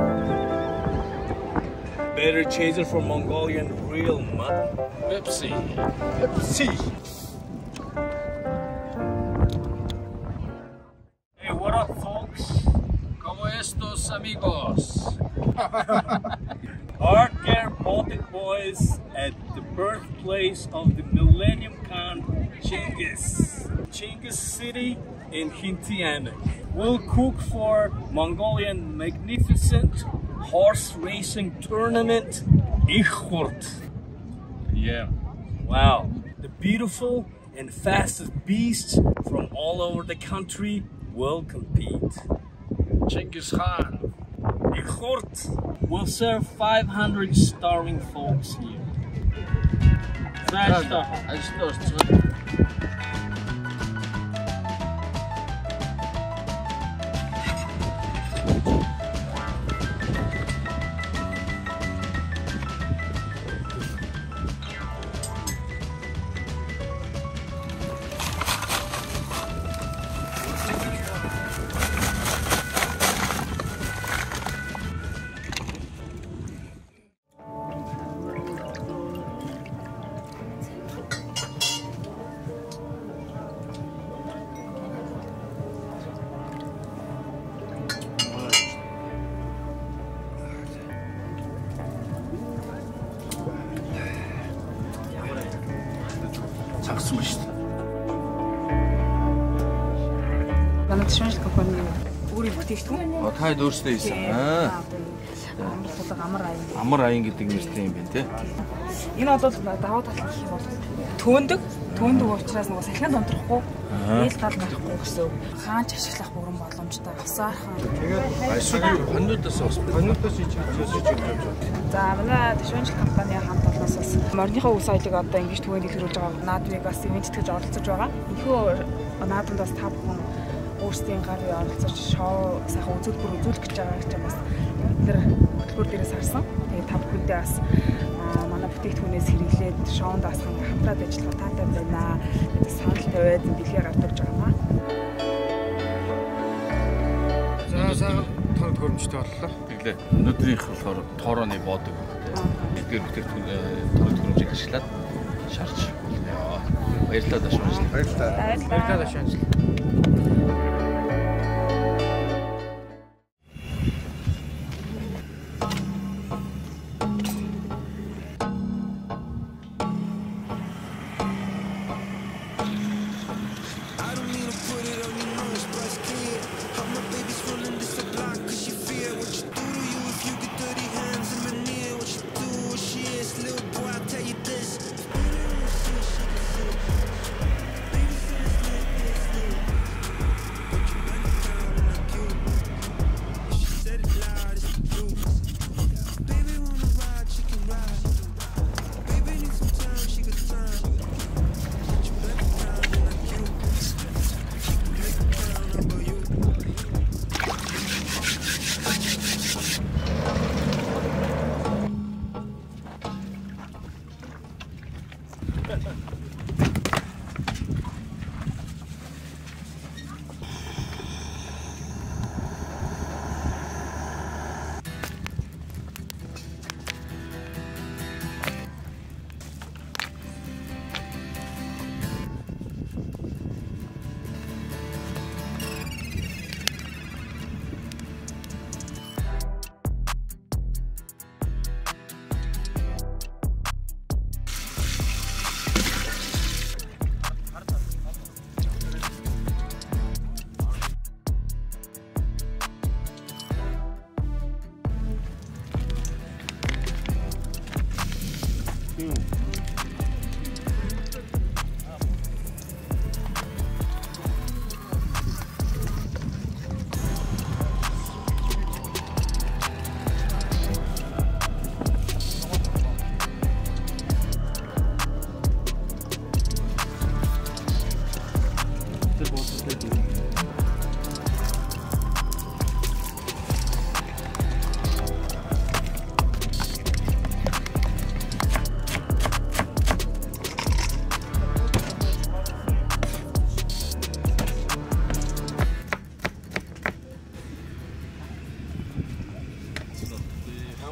Better chaser for Mongolian real mutton. PEPSI. PEPSI. Hey, what up, folks? ¿Cómo estos amigos? Hardcore Baltic boys at the birthplace of the Millennium Khan, Chinggis City in Hintianek. We'll cook for Mongolian magnificent horse racing tournament, Ichhurt. Yeah. Wow, the beautiful and fastest beasts from all over the country will compete. Genghis Khan. Ichhurt will serve 500 starving folks here. DASHVAANJIL компани өөрийн бүтээгдэхүүн. Та хэд өөрсдөө хийсэн. Амар аян гэдэг нэртэй юм байна те. Энэ бол даваа талх гэх юм бол төөндөг учраас нөгөө сахин донтрохгүй eel гал гарахгүй гэсэн. Хаанч ашиглах бүрэн боломжтой. Авсаархан. Тэгээд айшгүй хоньнуудаас хийж байна. За манай DASHVAANJIL компани хамт олноос бас морныхоо үс соёлыг одоо ингэж түгээн илрүүлж байгаа наадмыг бас ивент тэтгэж оролцож байгаа. Энэхүү наадмаас та бүхэн өөрсдийн гарын оролцож шоу сайхан үзүүлбэр үзүүлэх гэж байгаа гэж бас тэр хөтөлбөр дээрээс харсан. Тэгээд та бүхэндээ бас манай бүтээгдэхүүнээс хэрэглээд шоунд бас хамтраад ажиллах таатай байна. Санал тавиад дэлхийд гаргаж байгаа юм. За сайхан тоног хөрөмжтэй боллоо. Тэглээ. Өнөөдрийнх болохоор тоорооны боодог. Эдгээр бүтээгдэхүүн тоног хөрөмжийг ашиглаад шарж боллоо. Баярлалаа DASHVAANJIL. Баярлалаа DASHVAANJIL.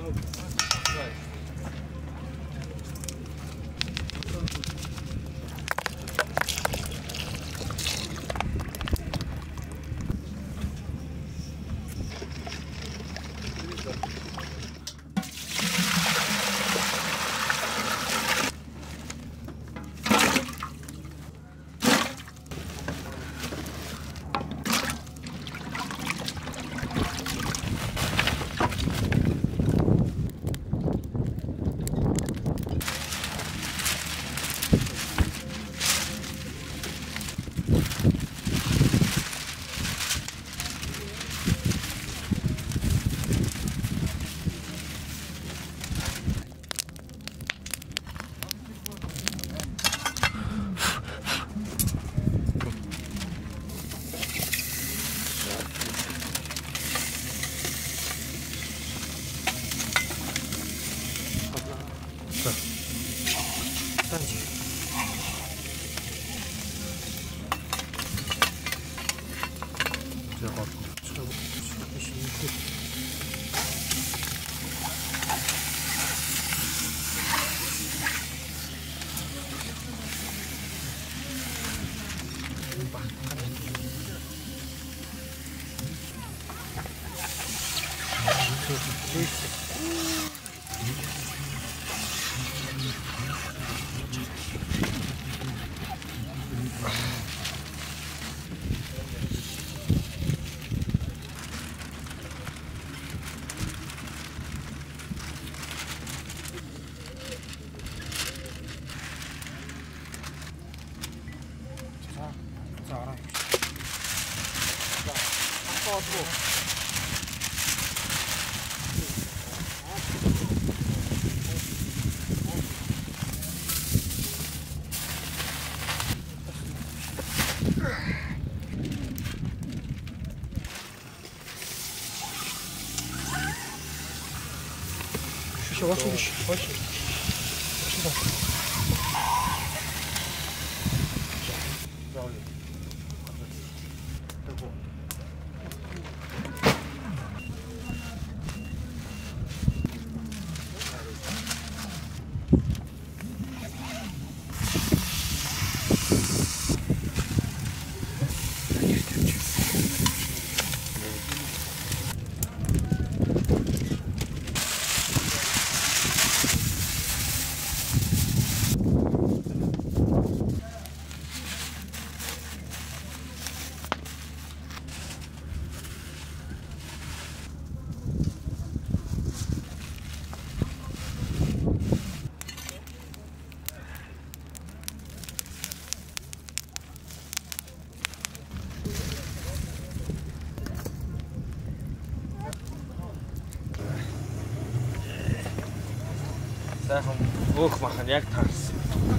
Сайхан өөх махан яг таарсан.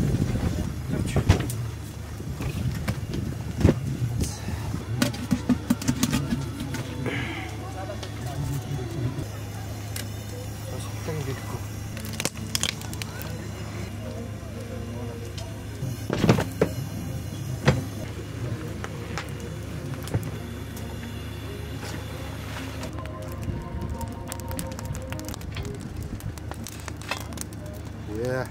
Yeah.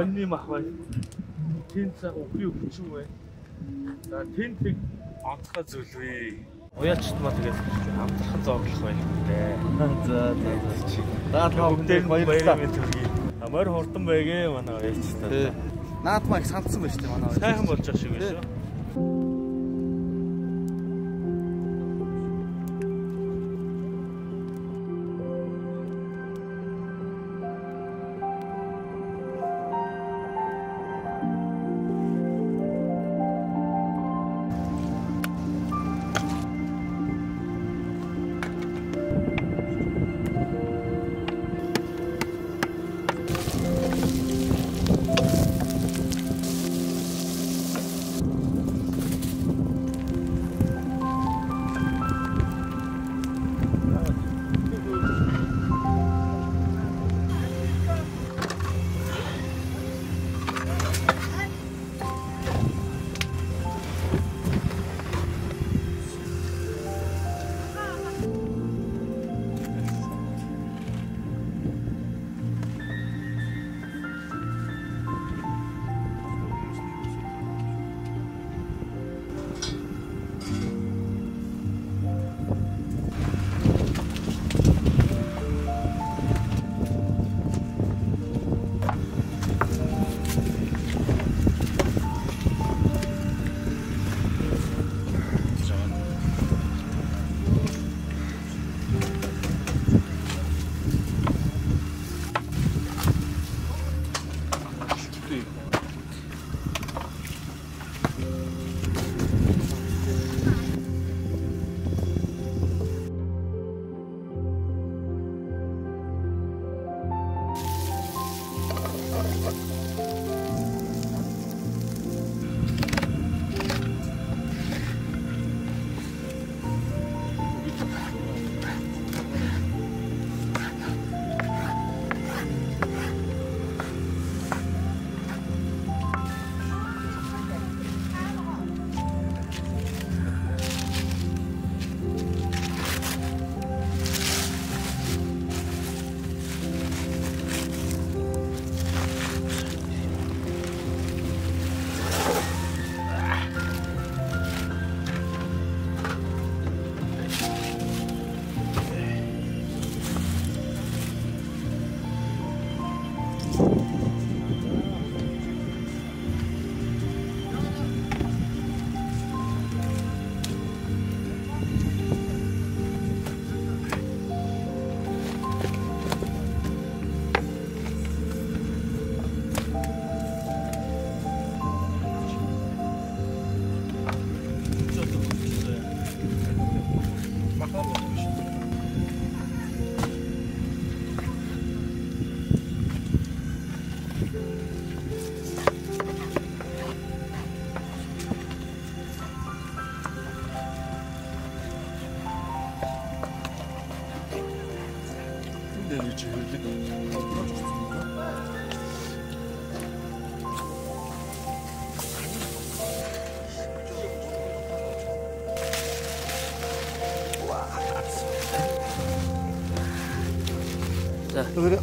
Хоньны мах бай. Тэнд цаг үхрий өвчүү бай. За тэнд тэг онцгой зүйлвээ. Уяачт маа тэгээд амтрах зоглох байх дээ. За. Наад бүгдээр баярлалаа төргий. Амар хурдан байгээ манай уяачтай. Наад маа их сандсан байж тээ манай. Сайхан болж байгаа шиг байна шүү. 그래.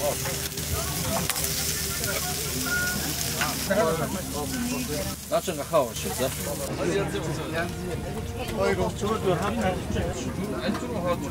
나正好我选择。 어이구, 저것도 한 달. 안쪽으로 가도